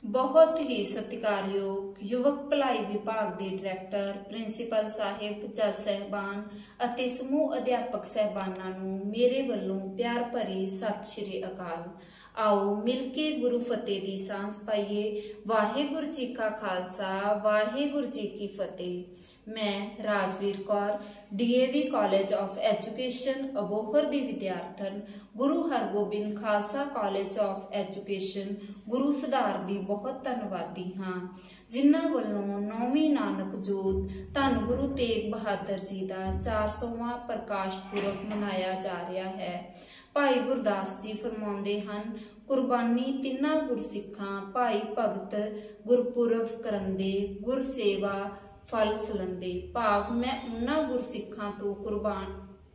बहुत ही सत्कारयोग युवक भलाई विभाग के डायरैक्टर प्रिंसीपल साहिब जज साहबान ਅਤੇ समूह अध्यापक साहबाना नूं मेरे वल्लों प्यार भरी सत श्री अकाल। आओ मिल के गुरु फतेह दी सांझ पाइए। वाहिगुरु जी का खालसा वाहिगुरु जी की फतेह। मैं Rajveer Kaur DAV college of education Abohar दी विद्यार्थन Guru Hargobind Khalsa college of education Guru Sudhar दी बहुत धन्नवादी हाँ, जिन्हां वल्लों 9वीं नानक जोत धन गुरु तेग बहादुर जी का 400वां प्रकाश पुरब मनाया जा रहा है। भाई गुरदास जी फरमाउंदे हन, कुर्बानी तिन्ना गुरसिखां भाई भगत गुरपुरब करंदे गुर सेवा फल फलंदे। भाव मैं उन्हां गुरसिखां तो कुर्बान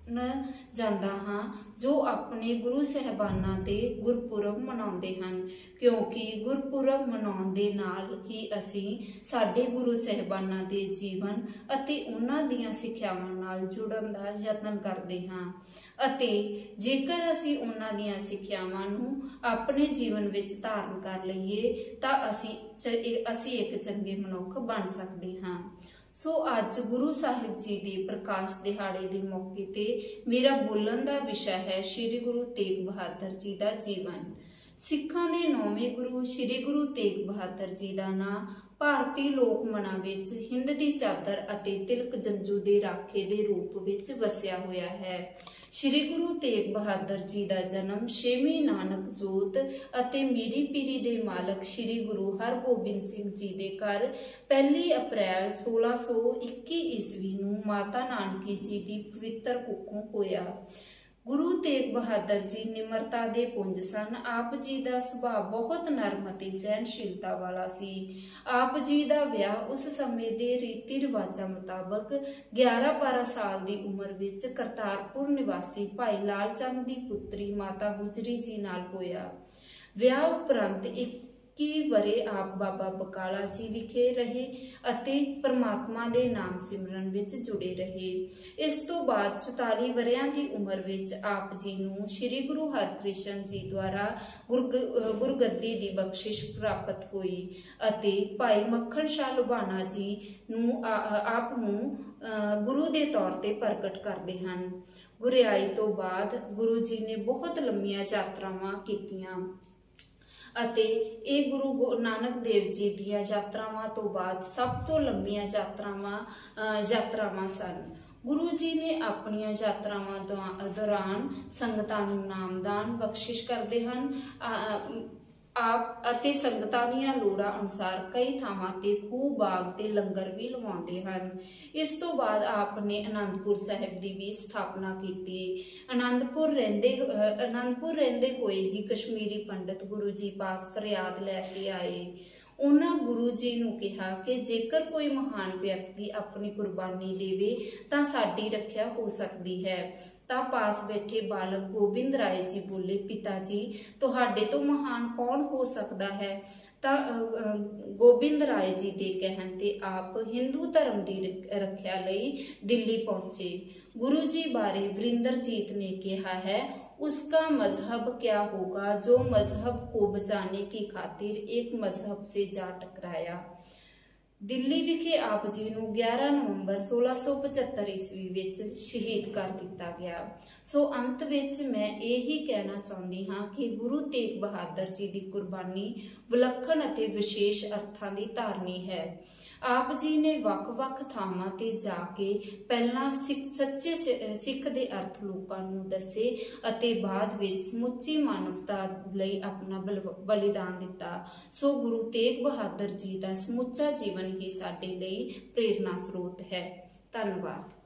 जांदा हां जो अपने गुरु साहबानां दे गुरपुरब मनाउंदे हन, क्योंकि गुरपुरब मनाउण दे नाल ही असीं साडे गुरु साहबानां दे जीवन अते उन्हां दीआं सिੱਖਿਆਵਾਂ नाल जुड़न दा यतन करदे हां ਅਤੇ जेकर असीं उन्हां दीआं सिੱਖਿਆਵਾਂ नूं अपने जीवन विच धारण कर लईए तां असीं एक चंगे मनुख बन सकदे हां। सो अज गुरु साहिब जी के प्रकाश दिहाड़े के मौके ते मेरा बोलन का विषय है श्री गुरु तेग बहादुर जी का जीवन। सिखां दे 9वें गुरु श्री गुरु तेग बहादुर जी का नाम भारतीय लोक मनां विच हिंद की चादर अते तिलक जंजू के राखे के रूप विच वसिया होया है। श्री गुरु तेग बहादुर जी का जन्म 6वीं नानक जोत अते मीरी पीरी दे मालक श्री गुरु हरगोबिंद सिंह जी के घर 1 अप्रैल 1621 ईस्वी नूं माता नानकी जी की पवित्र कुखों होया। गुरु तेग बहादुर जी निमरता के पुंज सन। आप जी का सुभाव बहुत नरम अते सहनशीलता वाला सी। आप जी का विआह उस समय के रीति रिवाजा मुताबक 11-12 साल की उम्र विच करतारपुर निवासी भाई लाल चंद की पुत्री माता गुजरी जी नाल होया। विआह उपरंत 21 वरे आप बाबा बकाला जी विखे रहे अते परमात्मा के नाम सिमरन विच जुड़े रहे। इस तो बाद 44 वरियां की उम्र विच आप जी नूं श्री गुरु हरकृष्ण जी द्वारा गुरगद्दी की बख्शिश प्राप्त हुई अते भाई मक्खन शाह लुबाना जी नूं आप नूं गुरु के तौर पर प्रगट करते हैं। गुरियाई तो बाद गुरु जी ने बहुत लंबियां यात्रावां कीतियां अते ये गुरु नानक देव जी दियां यात्रावां तो बाद सब तो लंबियां यात्रावां सन। गुरु जी ने अपनियां यात्रावां दौरान संगतां नूं नामदान बख्शिश करते हैं। आप अते संगतां दीआं लोड़ां अनुसार कई थावां ते खूह बाग ते लंगर भी लवाउंदे हन। इस तो बाद आपने आनंदपुर साहिब की भी स्थापना की। आनंदपुर रहिंदे होए ही कश्मीरी पंडित गुरु जी पास फरियाद लैके आए। उन्हां गुरु जी नूं कहा कि जेकर कोई महान व्यक्ति अपनी कुर्बानी देवे तां साडी रखिया हो सकती है। तां पास बैठे बालक गोबिंद राय जी बोले, पिता जी तुहाडे तो महान कौन हो सकता है। तां गोबिंद राय जी के कहण ते आप हिंदू धर्म की रखिया लई दिल्ली पहुंचे। गुरु जी बारे वरिंदरजीत ने कहा है, उसका मजहब क्या होगा जो मजहब को बचाने की खातिर एक मजहब से जा टकराया। दिल्ली विखे आप जी नूं 11 नवंबर 1675 ईस्वी विच शहीद कर दिता गया। सो अंत विच मैं यही कहना चाहती हाँ कि गुरु तेग बहादुर जी की कुर्बानी विलक्षण अते विशेष अर्थां की धारनी है। आप जी ने वख-वख थावां ते जाके पहला सच्चे सिख दे अर्थ लोकां नूं दसे अते बाद विच समुची मानवता लई अपना बलिदान दिता। सो गुरु तेग बहादुर जी का समुचा जीवन ही साडे लई प्रेरणा स्रोत है। धन्यवाद।